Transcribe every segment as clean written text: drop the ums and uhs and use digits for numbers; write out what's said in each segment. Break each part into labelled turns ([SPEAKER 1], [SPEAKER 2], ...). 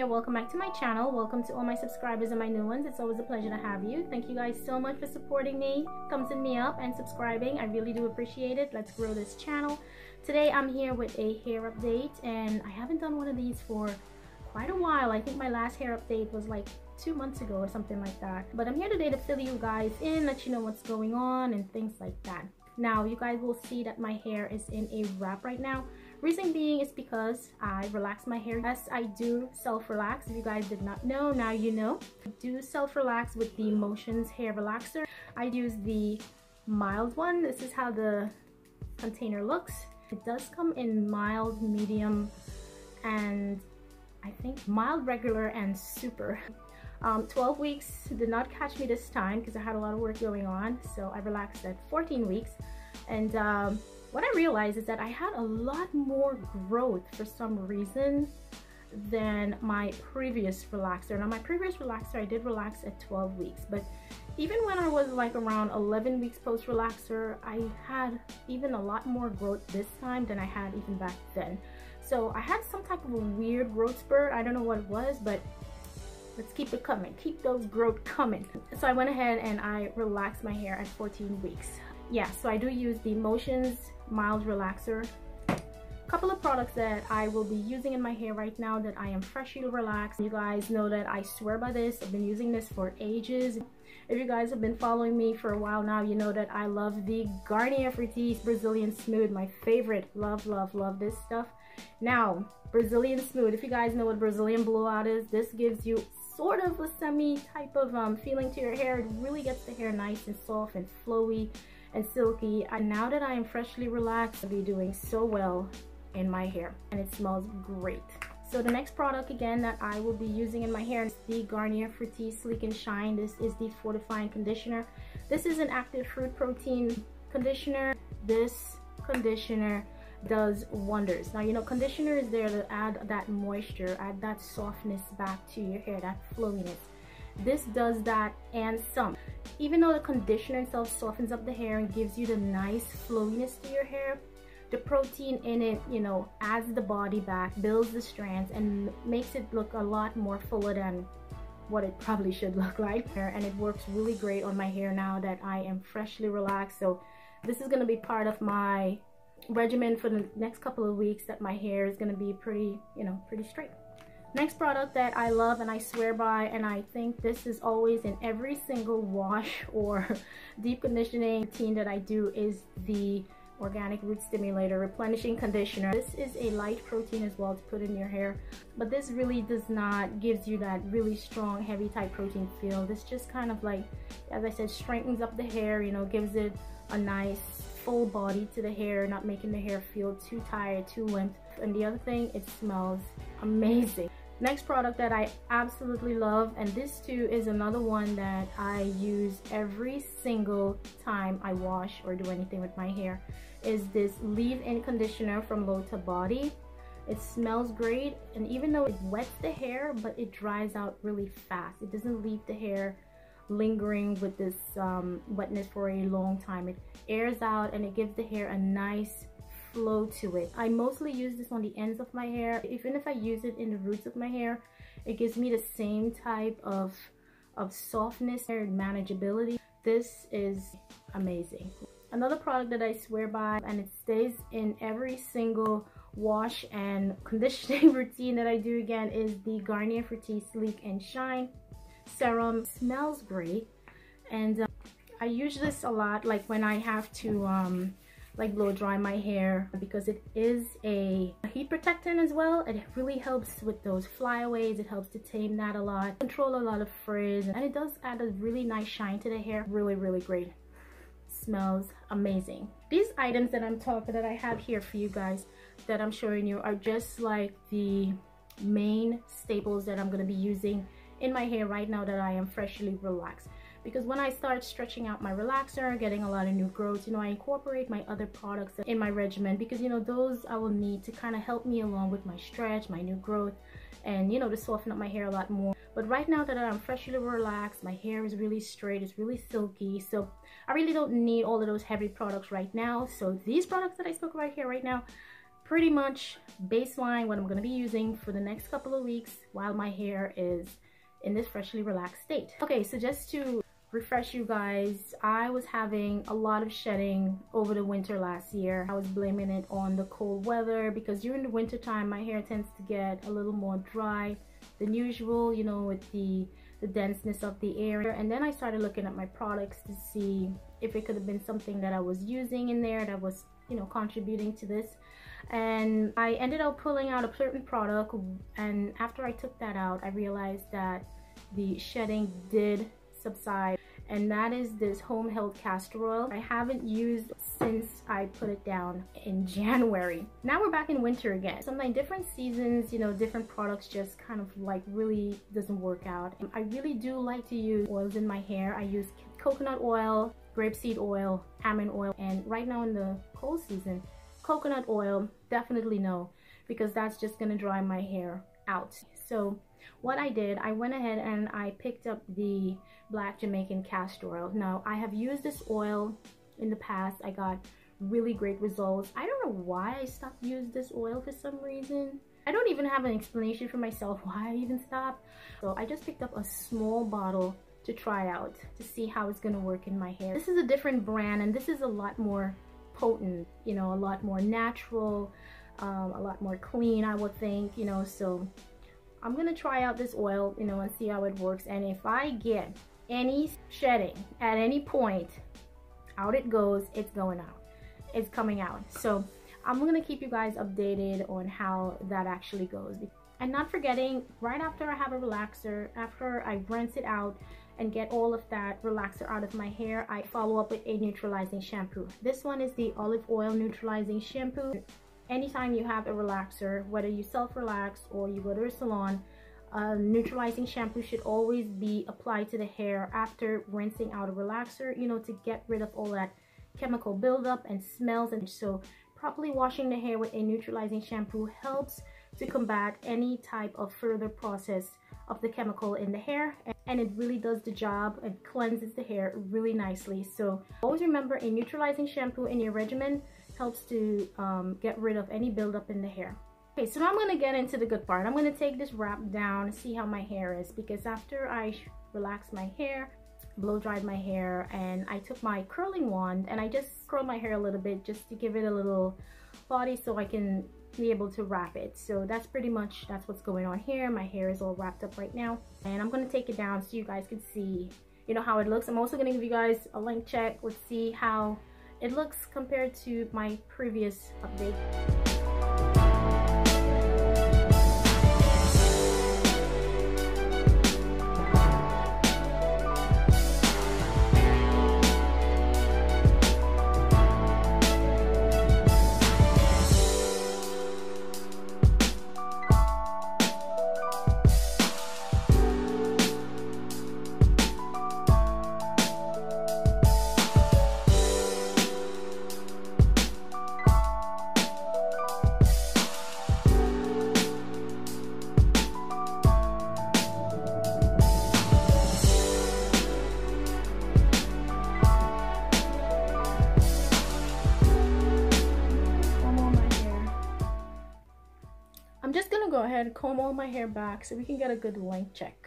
[SPEAKER 1] there, welcome back to my channel. Welcome to all my subscribers and my new ones. It's always a pleasure to have you. Thank you guys so much for supporting me, thumbsing me up and subscribing. I really do appreciate it. Let's grow this channel. Today I'm here with a hair update, and I haven't done one of these for quite a while. I think my last hair update was like 2 months ago or something like that. But I'm here today to fill you guys in, let you know what's going on and things like that. Now you guys will see that my hair is in a wrap right now. Reason being is because I relax my hair. Yes, I do self-relax. If you guys did not know, now you know. I do self-relax with the Motions hair relaxer. I use the mild one. This is how the container looks. It does come in mild, medium, and I think mild, regular, and super. 12 weeks did not catch me this time because I had a lot of work going on, so I relaxed at 14 weeks. And what I realized is that I had a lot more growth for some reason than my previous relaxer. Now my previous relaxer, I did relax at 12 weeks, but even when I was like around 11 weeks post relaxer, I had even a lot more growth this time than I had even back then. So I had some type of a weird growth spurt. I don't know what it was, but let's keep it coming. Keep those growth coming. So I went ahead and I relaxed my hair at 14 weeks. Yeah, so I do use the Motions mild relaxer. Couple of products that I will be using in my hair right now that I am freshly relaxed. You guys know that I swear by this. I've been using this for ages. If you guys have been following me for a while now, you know that I love the Garnier Fructis Brazilian Smooth, my favorite. Love, love, love this stuff. Now, Brazilian Smooth, if you guys know what Brazilian Blowout is, this gives you sort of a semi type of feeling to your hair. It really gets the hair nice and soft and flowy and silky. And now that I am freshly relaxed, I'll be doing so well in my hair, and it smells great. So the next product again that I will be using in my hair is the Garnier Fructis Sleek and Shine. This is the fortifying conditioner. This is an active fruit protein conditioner. This conditioner does wonders. Now, you know, conditioner is there to add that moisture, add that softness back to your hair, that flowiness. This does that and some. Even though the conditioner itself softens up the hair and gives you the nice flowiness to your hair, the protein in it, you know, adds the body back, builds the strands, and makes it look a lot more fuller than what it probably should look like. And it works really great on my hair now that I am freshly relaxed. So this is going to be part of my regimen for the next couple of weeks, that my hair is going to be pretty, you know, pretty straight. Next product that I love and I swear by, and I think this is always in every single wash or deep conditioning routine that I do, is the Organic Root Stimulator Replenishing Conditioner. This is a light protein as well to put in your hair, but this really does not gives you that really strong heavy type protein feel. This just kind of, like, as I said, straightens up the hair, you know, gives it a nice full body to the hair, not making the hair feel too tired, too limp. And the other thing, it smells amazing. Next product that I absolutely love, and this too is another one that I use every single time I wash or do anything with my hair, is this leave-in conditioner from Lota Body. It smells great, and even though it wets the hair, but it dries out really fast. It doesn't leave the hair lingering with this wetness for a long time. It airs out and it gives the hair a nice flow to it. I mostly use this on the ends of my hair. Even if I use it in the roots of my hair, it gives me the same type of softness and manageability. This is amazing. Another product that I swear by, and it stays in every single wash and conditioning routine that I do again, is the Garnier Fructis Sleek and Shine Serum. It smells great, and I use this a lot, like when I have to like blow dry my hair, because it is a heat protectant as well. It really helps with those flyaways. It helps to tame that a lot, control a lot of frizz, and it does add a really nice shine to the hair. Really, really great. Smells amazing. These items that I have here for you guys that I'm showing you are just like the main staples that I'm going to be using in my hair right now that I am freshly relaxed. Because when I start stretching out my relaxer, getting a lot of new growth, you know, I incorporate my other products in my regimen, because, you know, those I will need to kind of help me along with my stretch, my new growth, and, you know, to soften up my hair a lot more. But right now that I'm freshly relaxed, my hair is really straight, it's really silky, so I really don't need all of those heavy products right now. So these products that I spoke about here right now, pretty much baseline what I'm going to be using for the next couple of weeks while my hair is in this freshly relaxed state. Okay, so just to refresh you guys, I was having a lot of shedding over the winter last year. I was blaming it on the cold weather because during the winter time my hair tends to get a little more dry than usual, you know, with the denseness of the air. And then I started looking at my products to see if it could have been something that I was using in there that was, you know, contributing to this. And I ended up pulling out a certain product, and after I took that out I realized that the shedding did subside, and that is this Home Health Castor Oil. I haven't used since I put it down in January. Now we're back in winter again. Sometimes different seasons, you know, different products just kind of like really doesn't work out. And I really do like to use oils in my hair. I use coconut oil, grapeseed oil, almond oil, and right now in the cold season, coconut oil, definitely no, because that's just gonna dry my hair out. So what I did, I went ahead and I picked up the Black Jamaican Castor Oil. Now, I have used this oil in the past. I got really great results. I don't know why I stopped using this oil for some reason. I don't even have an explanation for myself why I even stopped. So I just picked up a small bottle to try out to see how it's gonna work in my hair. This is a different brand, and this is a lot more potent, you know, a lot more natural, a lot more clean, I would think, you know. So I'm gonna try out this oil, you know, and see how it works. And if I get any shedding at any point, out it goes, it's going out, it's coming out. So I'm gonna keep you guys updated on how that actually goes. And not forgetting, right after I have a relaxer, after I rinse it out and get all of that relaxer out of my hair, I follow up with a neutralizing shampoo. This one is the olive oil neutralizing shampoo. Anytime you have a relaxer, whether you self-relax or you go to a salon, neutralizing shampoo should always be applied to the hair after rinsing out a relaxer, you know, to get rid of all that chemical buildup and smells. And so properly washing the hair with a neutralizing shampoo helps to combat any type of further process of the chemical in the hair, and it really does the job and cleanses the hair really nicely. So always remember, a neutralizing shampoo in your regimen helps to get rid of any buildup in the hair. Okay, so now I'm gonna get into the good part. I'm gonna take this wrap down and see how my hair is, because after I relaxed my hair, blow dried my hair, and I took my curling wand and I just curled my hair a little bit just to give it a little body so I can be able to wrap it. So that's pretty much, that's what's going on here. My hair is all wrapped up right now, and I'm gonna take it down so you guys can see, you know, how it looks. I'm also gonna give you guys a length check. Let's see how it looks compared to my previous update. I'm just gonna go ahead and comb all my hair back so we can get a good length check.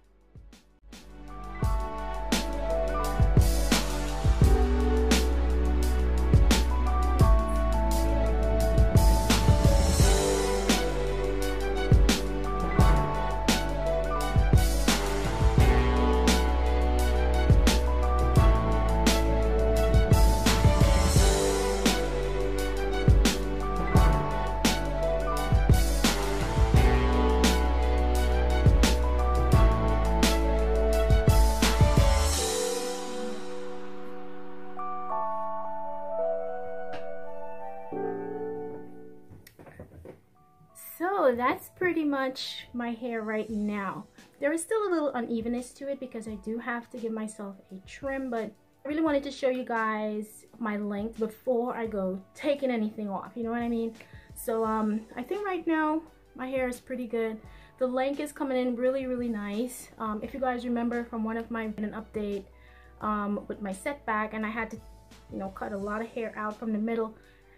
[SPEAKER 1] So that's pretty much my hair right now. There is still a little unevenness to it because I do have to give myself a trim, but I really wanted to show you guys my length before I go taking anything off, you know what I mean? So I think right now my hair is pretty good. The length is coming in really nice. If you guys remember from one of my an update with my setback, and I had to, you know, cut a lot of hair out from the middle,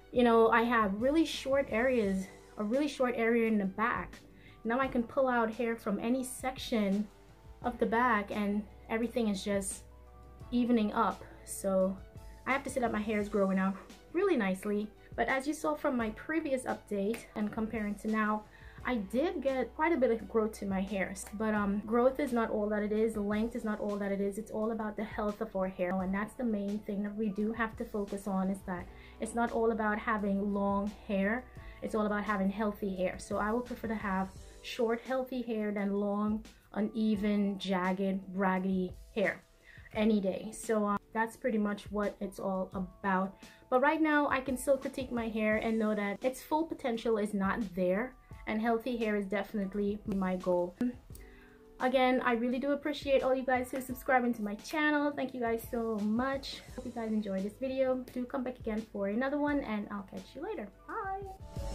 [SPEAKER 1] you know, I have really short areas, a really short area in the back. Now I can pull out hair from any section of the back and everything is just evening up. So I have to say that my hair is growing out really nicely. But as you saw from my previous update and comparing to now, I did get quite a bit of growth to my hair. But growth is not all that it is. Length is not all that it is. It's all about the health of our hair. And that's the main thing that we do have to focus on, is that it's not all about having long hair. It's all about having healthy hair. So I would prefer to have short, healthy hair than long, uneven, jagged, raggedy hair any day. So that's pretty much what it's all about. But right now I can still critique my hair and know that its full potential is not there, and healthy hair is definitely my goal. Again, I really do appreciate all you guys who are subscribing to my channel. Thank you guys so much. Hope you guys enjoyed this video. Do come back again for another one, and I'll catch you later. Bye.